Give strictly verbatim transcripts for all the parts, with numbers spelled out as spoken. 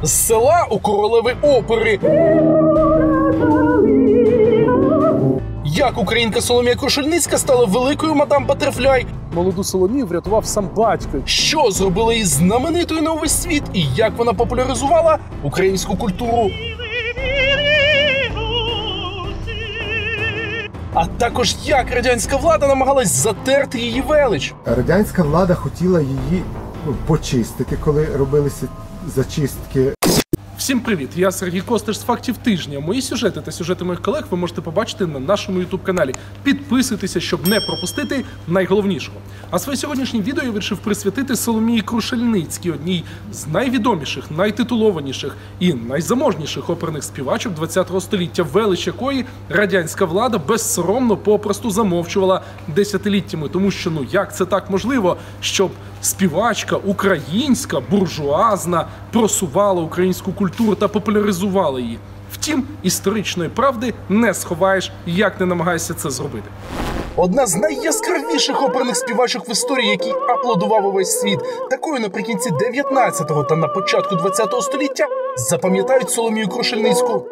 З села у королеви опери. Як українка Соломія Крушельницька стала великою мадам Баттерфляй. Молоду Соломію врятував сам батько. Що зробила її знаменитою на увесь світ і як вона популяризувала українську культуру. А також як радянська влада намагалась затерти її велич. Радянська влада хотіла її ну, почистити, коли робилися зачистки. Всім привіт! Я Сергій Костиш з «Фактів тижня». Мої сюжети та сюжети моїх колег ви можете побачити на нашому ютуб-каналі. Підписуйтеся, щоб не пропустити найголовнішого. А своє сьогоднішнє відео я вирішив присвятити Соломії Крушельницькій, одній з найвідоміших, найтитулованіших і найзаможніших оперних співачок ХХ століття, велич якої радянська влада безсоромно попросту замовчувала десятиліттями. Тому що, ну як це так можливо, щоб співачка українська, буржуазна, просувала українську культуру та популяризувала її. Втім, історичної правди не сховаєш, як не намагаєшся це зробити. Одна з найяскравіших оперних співачок в історії, якій аплодував увесь світ. Такою наприкінці дев'ятнадцятого та на початку ХХ століття запам'ятають Соломію Крушельницьку.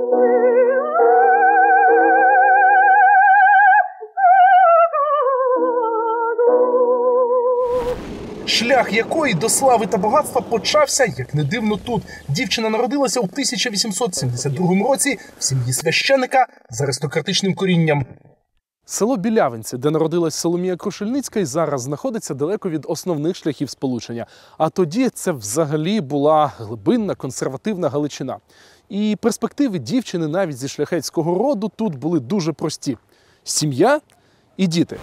Шлях якої до слави та багатства почався, як не дивно, тут. Дівчина народилася у тисяча вісімсот сімдесят другому році в сім'ї священика з аристократичним корінням. Село Білявинці, де народилась Соломія Крушельницька, і зараз знаходиться далеко від основних шляхів сполучення. А тоді це взагалі була глибинна консервативна Галичина. І перспективи дівчини навіть зі шляхетського роду тут були дуже прості. Сім'я і діти.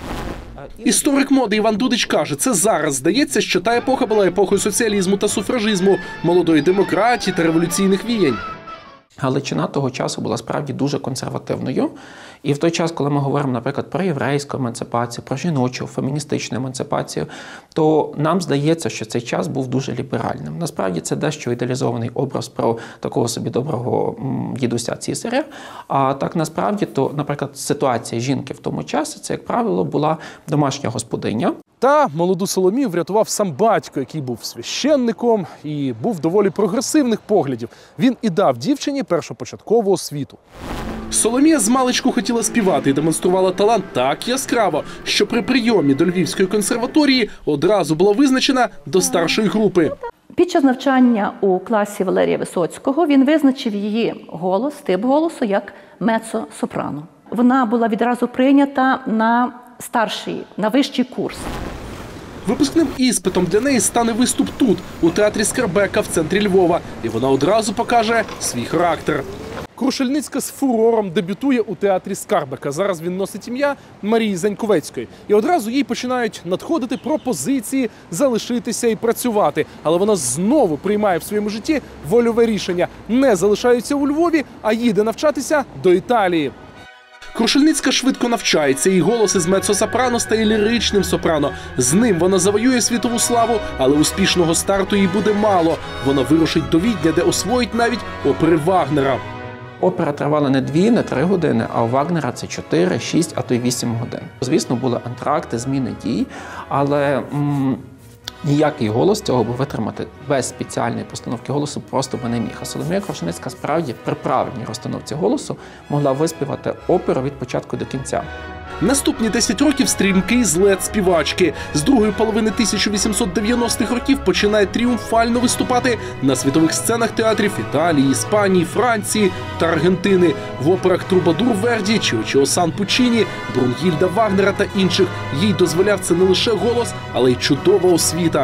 Історик моди Іван Дудич каже, це зараз здається, що та епоха була епохою соціалізму та суфражизму, молодої демократії та революційних віянь. Галичина того часу була справді дуже консервативною. І в той час, коли ми говоримо, наприклад, про єврейську емансипацію, про жіночу, феміністичну емансипацію, то нам здається, що цей час був дуже ліберальним. Насправді це дещо ідеалізований образ про такого собі доброго дідуся цісаря. А так насправді, то, наприклад, ситуація жінки в тому часі, це, як правило, була домашня господиня. Та молоду Соломію врятував сам батько, який був священником і був доволі прогресивних поглядів. Він і дав дівчині першопочаткову освіту. Соломія змалечку хотіла співати і демонструвала талант так яскраво, що при прийомі до Львівської консерваторії одразу була визначена до старшої групи. Під час навчання у класі Валерія Висоцького він визначив її голос, тип голосу як меццо-сопрано. Вона була відразу прийнята на старший, на вищий курс. Випускним іспитом для неї стане виступ тут, у театрі Скарбека в центрі Львова. І вона одразу покаже свій характер. Крушельницька з фурором дебютує у театрі Скарбека. Зараз він носить ім'я Марії Заньковецької. І одразу їй починають надходити пропозиції залишитися і працювати. Але вона знову приймає в своєму житті вольове рішення. Не залишається у Львові, а їде навчатися до Італії. Крушельницька швидко навчається, її голос із меццо-сопрано стає ліричним сопрано. З ним вона завоює світову славу, але успішного старту їй буде мало. Вона вирушить до Відня, де освоїть навіть опери Вагнера. Опера тривала не дві, не три години, а у Вагнера це чотири, шість, а то й вісім годин. Звісно, були антракти, зміни дій, але м ніякий голос цього би витримати без спеціальної постановки голосу просто би не міг. А Соломія Крушельницька справді при правильній розстановці голосу могла виспівати оперу від початку до кінця. Наступні десять років стрімкий злет співачки. З другої половини тисяча вісімсот дев'яностих років починає тріумфально виступати на світових сценах театрів Італії, Іспанії, Франції та Аргентини. В операх Трубадур Верді, Чіочіо Сан Пуччіні, Брунгільда Вагнера та інших. Їй дозволяв це не лише голос, але й чудова освіта.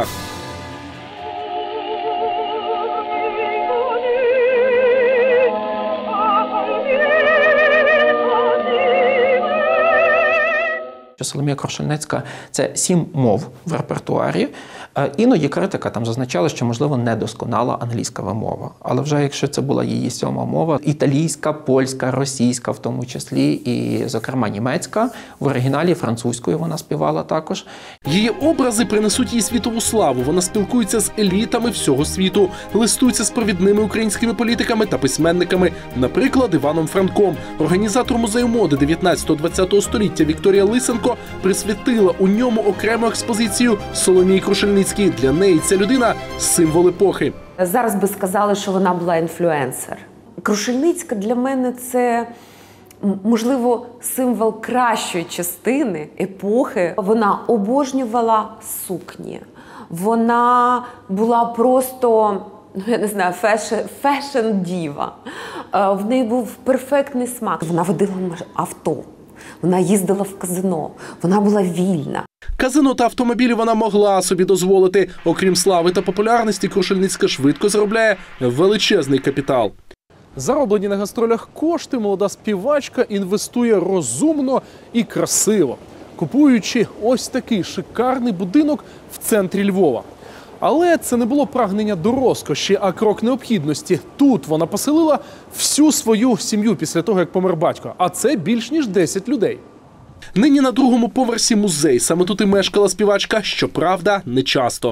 Соломія Крушельницька – це сім мов в репертуарі. Іноді критика там зазначала, що, можливо, недосконала англійська вимова. Але вже якщо це була її сьома мова – італійська, польська, російська в тому числі, і, зокрема, німецька. В оригіналі французькою вона співала також. Її образи принесуть їй світову славу. Вона спілкується з елітами всього світу, листується з провідними українськими політиками та письменниками, наприклад, Іваном Франком. Організатор музею моди дев'ятнадцятого-двадцятого століття Вікторія Лисенко присвятила у ньому окрему експозицію Соломії Крушельницькій. Для неї ця людина – символ епохи. Зараз би сказали, що вона була інфлюенсер. Крушельницька для мене – це, можливо, символ кращої частини епохи. Вона обожнювала сукні. Вона була просто, ну, я не знаю, фешн-діва. В неї був перфектний смак. Вона водила авто, вона їздила в казино, вона була вільна. Казино та автомобілі вона могла собі дозволити. Окрім слави та популярності, Крушельницька швидко заробляє величезний капітал. Зароблені на гастролях кошти молода співачка інвестує розумно і красиво, купуючи ось такий шикарний будинок в центрі Львова. Але це не було прагнення до розкоші, а крок необхідності. Тут вона поселила всю свою сім'ю після того, як помер батько. А це більш ніж десять людей. Нині на другому поверсі музей. Саме тут і мешкала співачка, щоправда, не часто.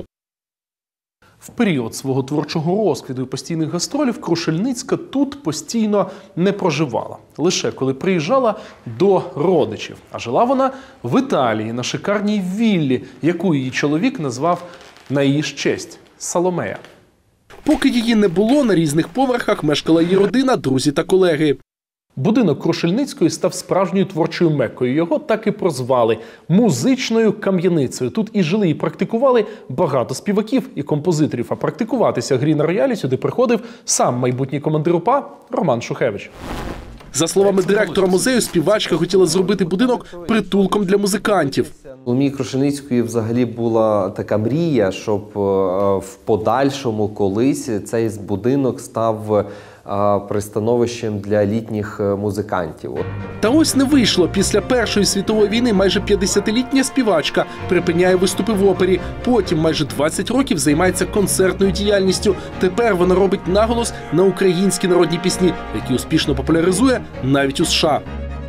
В період свого творчого розквіту і постійних гастролів Крушельницька тут постійно не проживала. Лише коли приїжджала до родичів. А жила вона в Італії на шикарній віллі, яку її чоловік назвав на її ж честь – Соломея. Поки її не було, на різних поверхах мешкала її родина, друзі та колеги. Будинок Крушельницької став справжньою творчою меккою. Його так і прозвали – музичною кам'яницею. Тут і жили, і практикували багато співаків і композиторів. А практикуватися грі на роялі сюди приходив сам майбутній командир УПА Роман Шухевич. За словами директора музею, співачка хотіла зробити будинок притулком для музикантів. У Соломії Крушельницької взагалі була така мрія, щоб в подальшому колись цей будинок став пристановищем для літніх музикантів. Та ось не вийшло. Після Першої світової війни майже п'ятдесятилітня співачка припиняє виступи в опері. Потім майже двадцять років займається концертною діяльністю. Тепер вона робить наголос на українські народні пісні, які успішно популяризує навіть у США.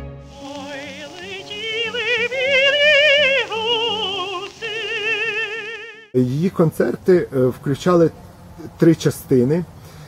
Її концерти включали три частини.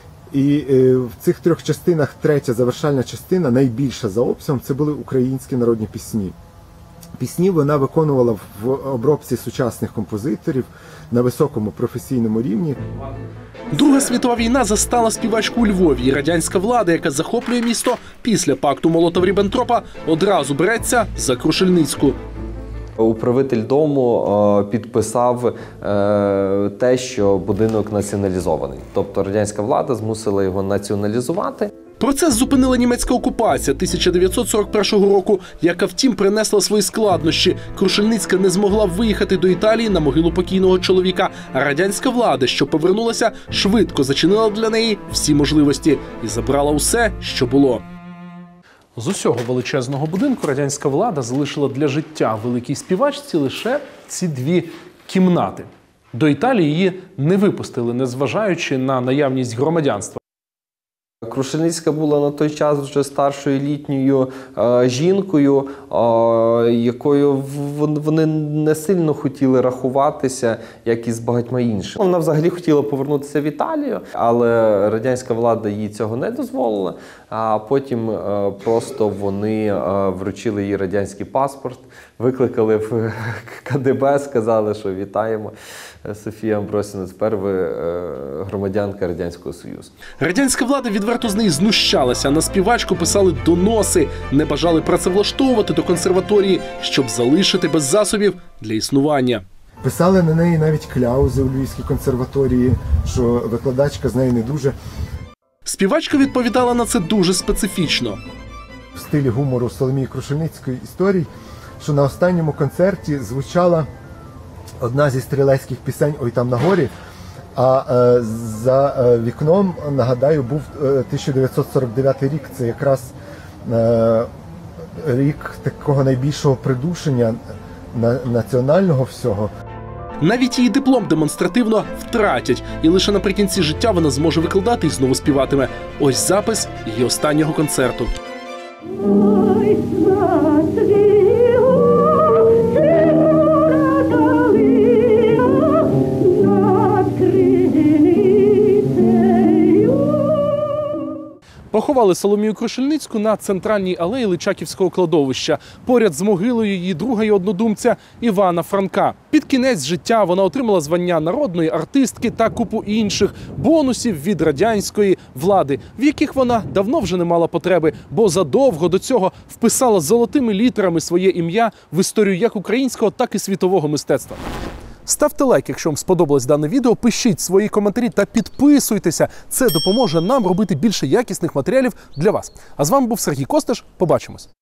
І в цих трьох частинах третя завершальна частина, найбільша за обсягом, це були українські народні пісні. Пісні вона виконувала в обробці сучасних композиторів на високому професійному рівні. Друга світова війна застала співачку у Львові. І радянська влада, яка захоплює місто після пакту Молотова-Ріббентропа, одразу береться за Крушельницьку. Управитель дому підписав те, що будинок націоналізований. Тобто радянська влада змусила його націоналізувати. Процес зупинила німецька окупація тисяча дев'ятсот сорок першого року, яка, втім, принесла свої складнощі. Крушельницька не змогла виїхати до Італії на могилу покійного чоловіка, а радянська влада, що повернулася, швидко зачинила для неї всі можливості і забрала усе, що було. З усього величезного будинку радянська влада залишила для життя великій співачці лише ці дві кімнати. До Італії її не випустили, незважаючи на наявність громадянства. Крушельницька була на той час вже старшою літньою е, жінкою, е, якою вони не сильно хотіли рахуватися, як і з багатьма іншими. Вона взагалі хотіла повернутися в Італію, але радянська влада їй цього не дозволила. А потім е, просто вони е, вручили їй радянський паспорт, викликали в КДБ, сказали, що вітаємо, Софія Амбросівна, тепер ви е, громадянка Радянського Союзу. Радянська влада відверто з неї знущалася. На співачку писали доноси, не бажали працевлаштовувати до консерваторії, щоб залишити без засобів для існування. Писали на неї навіть кляузи у Львівській консерваторії, що викладачка з нею не дуже. Співачка відповідала на це дуже специфічно. В стилі гумору Соломії Крушельницької історій, що на останньому концерті звучала одна зі стрілецьких пісень «Ой там на горі», а е, за е, вікном, нагадаю, був е, тисяча дев'ятсот сорок дев'ятий рік. Це якраз е, рік такого найбільшого придушення на, національного всього. Навіть її диплом демонстративно втратять, і лише наприкінці життя вона зможе викладати і знову співатиме. Ось запис її останнього концерту. Поховали Соломію Крушельницьку на центральній алеї Личаківського кладовища, поряд з могилою її друга й однодумця Івана Франка. Під кінець життя вона отримала звання народної артистки та купу інших бонусів від радянської влади, в яких вона давно вже не мала потреби, бо задовго до цього вписала золотими літерами своє ім'я в історію як українського, так і світового мистецтва. Ставте лайк, якщо вам сподобалось дане відео, пишіть свої коментарі та підписуйтеся. Це допоможе нам робити більше якісних матеріалів для вас. А з вами був Сергій Костиш. Побачимось.